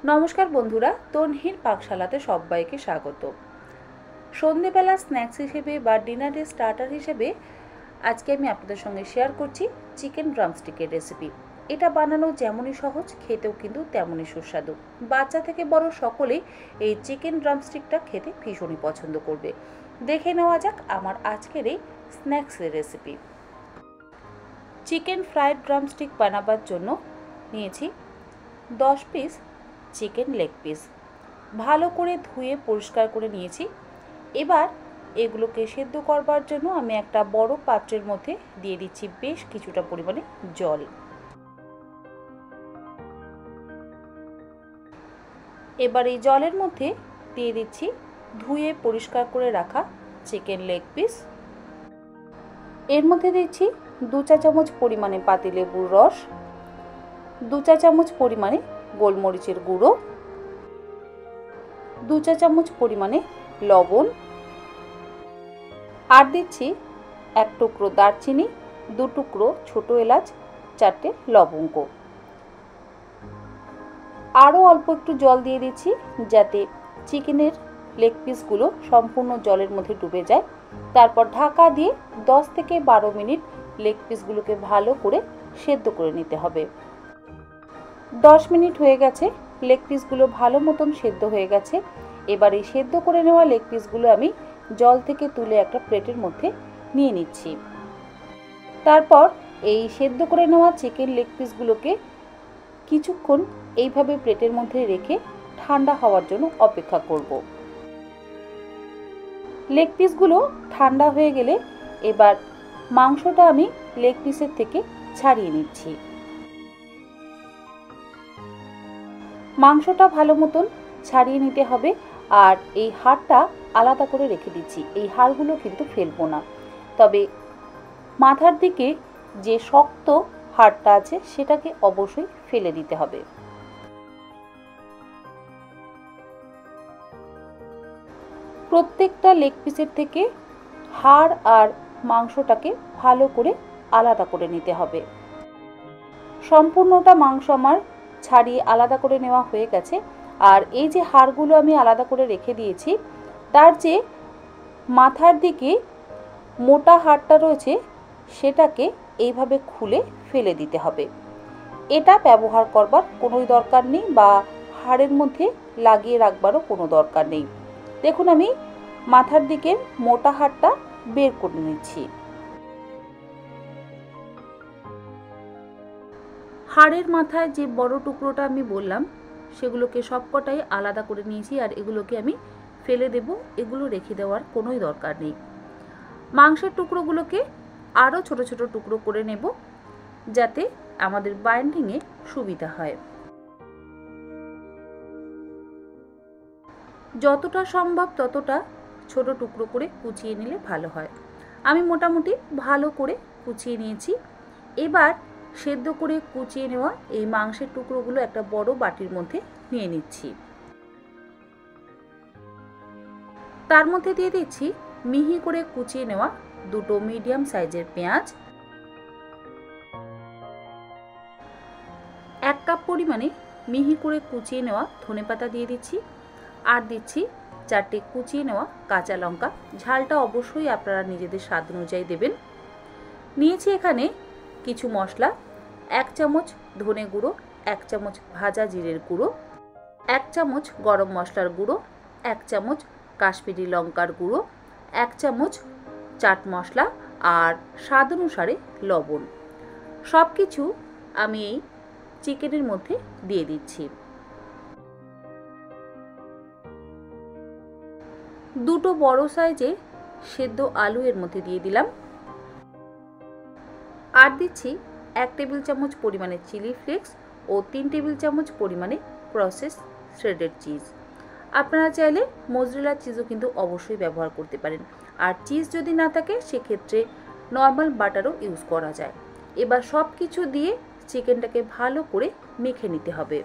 নমস্কার বন্ধুরা, তনহির পাকশালাতে সবাইকে স্বাগত। সন্ধেবেলা স্ন্যাক্স হিসেবে বা ডিনারের স্টার্টার হিসেবে আজকে আমি আপনাদের সঙ্গে শেয়ার করছি চিকেন ড্রামস্টিকের রেসিপি। এটা বানানো যেমনই সহজ, খেতেও কিন্তু তেমনই সুস্বাদু। বাচ্চা থেকে বড় সকলেই এই চিকেন ড্রামস্টিকটা খেতে ভীষণই পছন্দ করবে। দেখে নেওয়া যাক আমার আজকের এই স্ন্যাক্সের রেসিপি। চিকেন ফ্রাইড ড্রামস্টিক বানাবার জন্য নিয়েছি 10 পিস চিকেন লেগ পিস। ভালো করে ধুয়ে পরিষ্কার করে নিয়েছি। এবার এগুলোকে সেদ্ধ করবার জন্য আমি একটা বড় পাত্রের মধ্যে দিয়ে দিচ্ছি বেশ কিছুটা পরিমাণে জল। এবার এই জলের মধ্যে দিয়ে দিচ্ছি ধুয়ে পরিষ্কার করে রাখা চিকেন লেগ পিস। এর মধ্যে দিচ্ছি 2 চা চামচ পরিমাণে পাতিলেবুর রস, 2 চা চামচ পরিমাণে গোলমরিচের গুঁড়ো, 2 চা চামচ পরিমাণে লবণ, আর দিচ্ছি 1 টুকরো দারচিনি, 2 টুকরো ছোট এলাচ, 4টে লবঙ্গ। আরও অল্প একটু জল দিয়ে দিচ্ছি যাতে চিকেনের লেগ পিসগুলো সম্পূর্ণ জলের মধ্যে ডুবে যায়। তারপর ঢাকা দিয়ে 10 থেকে 12 মিনিট লেগ পিসগুলোকে ভালো করে সেদ্ধ করে নিতে হবে। 10 মিনিট হয়ে গেছে, লেগ পিসগুলো ভালো মতন সেদ্ধ হয়ে গেছে। এবার এই সেদ্ধ করে নেওয়া লেগ পিসগুলো আমি জল থেকে তুলে একটা প্লেটের মধ্যে নিয়ে নিচ্ছি। তারপর এই সেদ্ধ করে নেওয়া চিকেন লেগ পিসগুলোকে কিছুক্ষণ এইভাবে প্লেটের মধ্যে রেখে ঠান্ডা হওয়ার জন্য অপেক্ষা করব। লেগ পিসগুলো ঠান্ডা হয়ে গেলে এবার মাংসটা আমি লেগ পিসের থেকে ছাড়িয়ে নিচ্ছি। মাংসটা ভালো মতন ছাড়িয়ে নিতে হবে, আর এই হাড়টা আলাদা করে রেখে দিচ্ছি। এই হাড়গুলো কিন্তু ফেলবো না, তবে মাথার দিকে যে শক্ত হাড়টা আছে সেটাকে অবশ্যই ফেলে দিতে হবে। প্রত্যেকটা লেগ পিসের থেকে হাড় আর মাংসটাকে ভালো করে আলাদা করে নিতে হবে। সম্পূর্ণটা মাংস আমার ছাড়িয়ে আলাদা করে নেওয়া হয়ে গেছে। আর এই যে হাড়গুলো আমি আলাদা করে রেখে দিয়েছি, তার যে মাথার দিকে মোটা হাড়টা রয়েছে সেটাকে এইভাবে খুলে ফেলে দিতে হবে। এটা ব্যবহার করবার কোনো দরকার নেই বা হাড়ের মধ্যে লাগিয়ে রাখবারও কোনো দরকার নেই। দেখুন আমি মাথার দিকের মোটা হাড়টা বের করে নিচ্ছি। হাড়ের মাথায় যে বড় টুকরোটা আমি বললাম সেগুলোকে সবকটাই আলাদা করে নিয়েছি, আর এগুলোকে আমি ফেলে দেব। এগুলো রেখে দেওয়ার কোনোই দরকার নেই। মাংসের টুকরোগুলোকে আরও ছোট ছোট টুকরো করে নেব যাতে আমাদের বাইন্ডিংয়ে সুবিধা হয়। যতটা সম্ভব ততটা ছোট টুকরো করে কুচিয়ে নিলে ভালো হয়। আমি মোটামুটি ভালো করে কুচিয়ে নিয়েছি। এবার সেদ্ধ করে কুচিয়ে নেওয়া এই মাংসের টুকরোগুলো একটা বড় বাটির মধ্যে নিয়ে নিচ্ছি। তার মধ্যে দিয়ে দিচ্ছি মিহি করে কুচিয়ে নেওয়া 2টো মিডিয়াম সাইজের পেঁয়াজ, 1 কাপ পরিমাণে মিহি করে কুচিয়ে নেওয়া ধনেপাতা দিয়ে দিচ্ছি, আর দিচ্ছি 4টে কুচিয়ে নেওয়া কাঁচা লঙ্কা। ঝালটা অবশ্যই আপনারা নিজেদের স্বাদ অনুযায়ী দেবেন। নিয়েছি এখানে কিছু মশলা, 1 চামচ ধনে গুঁড়ো, 1 চামচ ভাজা জিরের গুঁড়ো, 1 চামচ গরম মশলার গুঁড়ো, 1 চামচ কাশ্মীরি লঙ্কার গুঁড়ো, 1 চামচ চাট মশলা, আর স্বাদ অনুসারে লবণ। সব কিছু আমি এই চিকেনের মধ্যে দিয়ে দিচ্ছি। 2টো বড় সাইজের সেদ্ধ আলু এর মধ্যে দিয়ে দিলাম, আর দিচ্ছি 1 টেবিল চামচ পরিমাণে চিলি ফ্লেক্স ও 3 টেবিল চামচ পরিমাণে প্রসেস শ্রেডেড চিজ। আপনারা চাইলে মোজরেলা চিজও কিন্তু অবশ্যই ব্যবহার করতে পারেন, আর চিজ যদি না থাকে সেক্ষেত্রে নর্মাল বাটারও ইউজ করা যায়। এবার সব কিছু দিয়ে চিকেনটাকে ভালো করে মেখে নিতে হবে।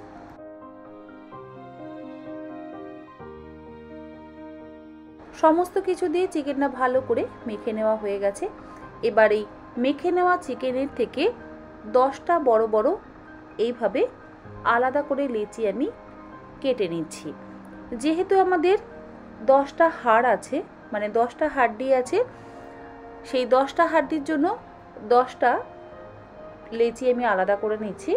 সমস্ত কিছু দিয়ে চিকেনটা ভালো করে মেখে নেওয়া হয়ে গেছে। এবার এই মেখে নেওয়া চিকেনের থেকে 10টা বড় বড় এইভাবে আলাদা করে লেচি আমি কেটে নিচ্ছি। যেহেতু আমাদের 10টা হাড় আছে, মানে 10টা হাড্ডি আছে, সেই 10টা হাড্ডির জন্য 10টা লেচি আমি আলাদা করে নিচ্ছি।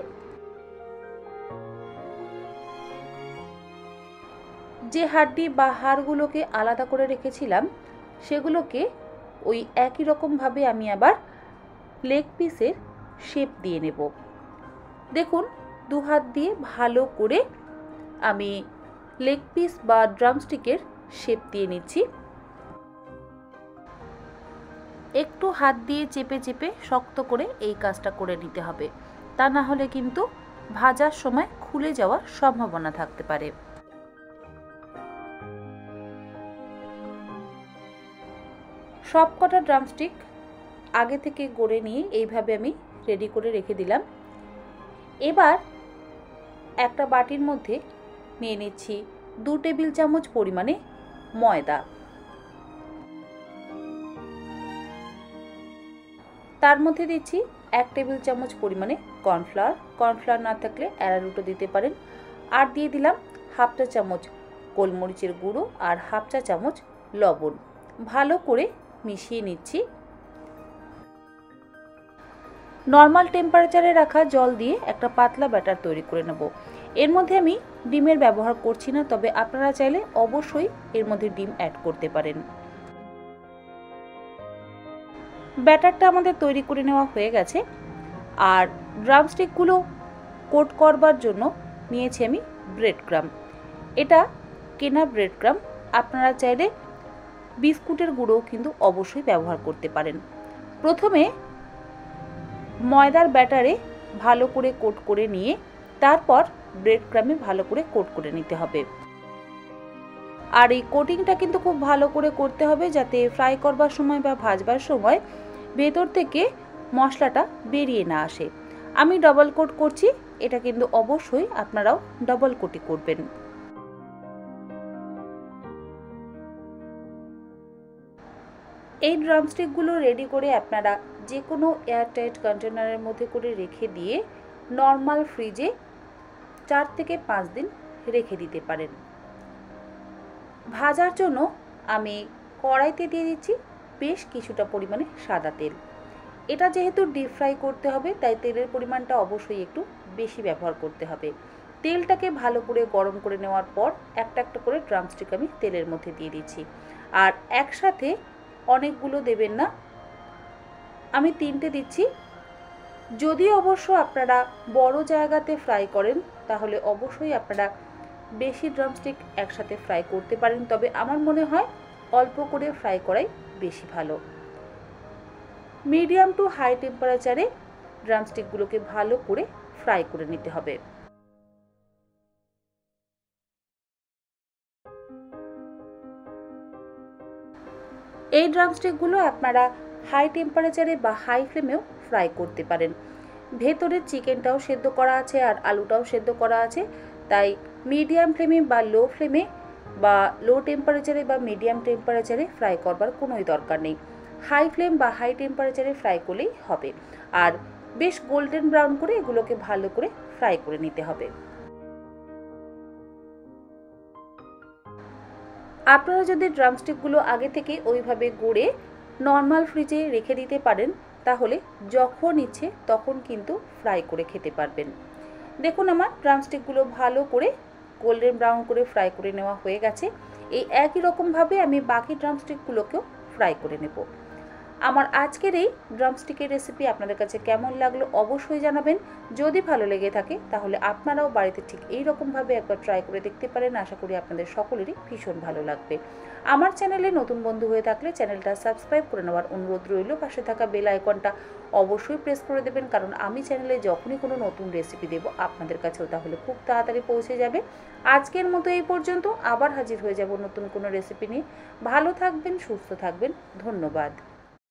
যে হাড্ডি বা হাড়গুলোকে আলাদা করে রেখেছিলাম সেগুলোকে ওই একই রকমভাবে আমি আবার লেগ পিসের শেপ দিয়ে নেব। দেখুন, দু হাত দিয়ে ভালো করে আমি লেগ পিস বা ড্রামস্টিকের শেপ দিয়ে নিচ্ছি। একটু হাত দিয়ে চেপে চেপে শক্ত করে এই কাজটা করে নিতে হবে, তা না হলে কিন্তু ভাজার সময় খুলে যাওয়ার সম্ভাবনা থাকতে পারে। সবকটা ড্রামস্টিক আগে থেকে গড়ে নিয়ে এইভাবে আমি রেডি করে রেখে দিলাম। এবার একটা বাটির মধ্যে নিয়ে নিচ্ছি 2 টেবিল চামচ পরিমাণে ময়দা। তার মধ্যে দিচ্ছি 1 টেবিল চামচ পরিমাণে কর্নফ্লাওয়ার। কর্নফ্লাওয়ার না থাকলে অ্যারারুটও দিতে পারেন। আর দিয়ে দিলাম 1/2 চা চামচ গোলমরিচের গুঁড়ো আর 1/2 চা চামচ লবণ। ভালো করে মিশিয়ে নিচ্ছি। নর্মাল টেম্পারেচারে রাখা জল দিয়ে একটা পাতলা ব্যাটার তৈরি করে নেব। এর মধ্যে আমি ডিমের ব্যবহার করছি না, তবে আপনারা চাইলে অবশ্যই এর মধ্যে ডিম অ্যাড করতে পারেন। ব্যাটারটা আমাদের তৈরি করে নেওয়া হয়ে গেছে। আর ড্রামস্টিকগুলো কোট করবার জন্য নিয়েছি আমি ব্রেড ক্রাম্ব। এটা কেনা ব্রেড ক্রাম্ব, আপনারা চাইলে বিস্কুটের গুঁড়োও কিন্তু অবশ্যই ব্যবহার করতে পারেন। প্রথমে ময়দার ব্যাটারে ভালো করে কোট করে নিয়ে তারপর ব্রেড ক্রাম্বে ভালো করে কোট করে নিতে হবে। আর এই কোটিংটা কিন্তু খুব ভালো করে করতে হবে, যাতে ফ্রাই করবার সময় বা ভাজবার সময় ভেতর থেকে মশলাটা বেরিয়ে না আসে। আমি ডাবল কোট করছি, এটা কিন্তু অবশ্যই আপনারাও ডাবল কোটই করবেন। এই ড্রামস্টিকগুলো রেডি করে আপনারা যে কোনো এয়ারটাইট কন্টেনারের মধ্যে করে রেখে দিয়ে নর্মাল ফ্রিজে 4 থেকে 5 দিন রেখে দিতে পারেন। ভাজার জন্য আমি কড়াইতে দিয়ে দিচ্ছি বেশ কিছুটা পরিমাণে সাদা তেল। এটা যেহেতু ডিপ ফ্রাই করতে হবে, তাই তেলের পরিমাণটা অবশ্যই একটু বেশি ব্যবহার করতে হবে। তেলটাকে ভালো করে গরম করে নেওয়ার পর একটা একটা করে ড্রামস্টিক আমি তেলের মধ্যে দিয়ে দিচ্ছি। আর একসাথে অনেকগুলো দেবেন না, আমি 3টে দিচ্ছি। যদি অবশ্য আপনারা বড় জায়গাতে ফ্রাই করেন তাহলে অবশ্যই আপনারা বেশি ড্রামস্টিক একসাথে ফ্রাই করতে পারেন, তবে আমার মনে হয় অল্প করে ফ্রাই করাই বেশি ভালো। মিডিয়াম টু হাই টেম্পারেচারে ড্রামস্টিকগুলোকে ভালো করে ফ্রাই করে নিতে হবে। এই ড্রামস্টিকগুলো আপনারা হাই টেম্পারেচারে বা হাই ফ্লেমেও ফ্রাই করতে পারেন। ভেতরের চিকেনটাও সেদ্ধ করা আছে আর আলুটাও সেদ্ধ করা আছে, তাই মিডিয়াম ফ্লেমে বা লো ফ্লেমে বা লো টেম্পারেচারে বা মিডিয়াম টেম্পারেচারে ফ্রাই করবার কোনোই দরকার নেই। হাই ফ্লেম বা হাই টেম্পারেচারে ফ্রাই করলেই হবে। আর বেশ গোল্ডেন ব্রাউন করে এগুলোকে ভালো করে ফ্রাই করে নিতে হবে। আপনারা যদি ড্রামস্টিকগুলো আগে থেকে ওইভাবে গড়ে নর্মাল ফ্রিজে রেখে দিতে পারেন তাহলে যখন ইচ্ছে তখন কিন্তু ফ্রাই করে খেতে পারবেন। দেখুন, আমার ড্রামস্টিকগুলো ভালো করে গোল্ডেন ব্রাউন করে ফ্রাই করে নেওয়া হয়ে গেছে। এই একই রকমভাবে আমি বাকি ড্রামস্টিকগুলোকেও ফ্রাই করে নেব। আমার আজকের এই ড্রামস্টিকের রেসিপি আপনাদের কাছে কেমন লাগলো অবশ্যই জানাবেন। যদি ভালো লেগে থাকে তাহলে আপনারাও বাড়িতে ঠিক এই রকমভাবে একবার ট্রাই করে দেখতে পারেন। আশা করি আপনাদের সকলেরই ভীষণ ভালো লাগবে। আমার চ্যানেলে নতুন বন্ধু হয়ে থাকলে চ্যানেলটা সাবস্ক্রাইব করে নেওয়ার অনুরোধ রইল। পাশে থাকা বেল আইকনটা অবশ্যই প্রেস করে দেবেন, কারণ আমি চ্যানেলে যখনই কোনো নতুন রেসিপি দেব আপনাদের কাছেও তাহলে খুব তাড়াতাড়ি পৌঁছে যাবে। আজকের মতো এই পর্যন্ত, আবার হাজির হয়ে যাব নতুন কোনো রেসিপি নিয়ে। ভালো থাকবেন, সুস্থ থাকবেন, ধন্যবাদ।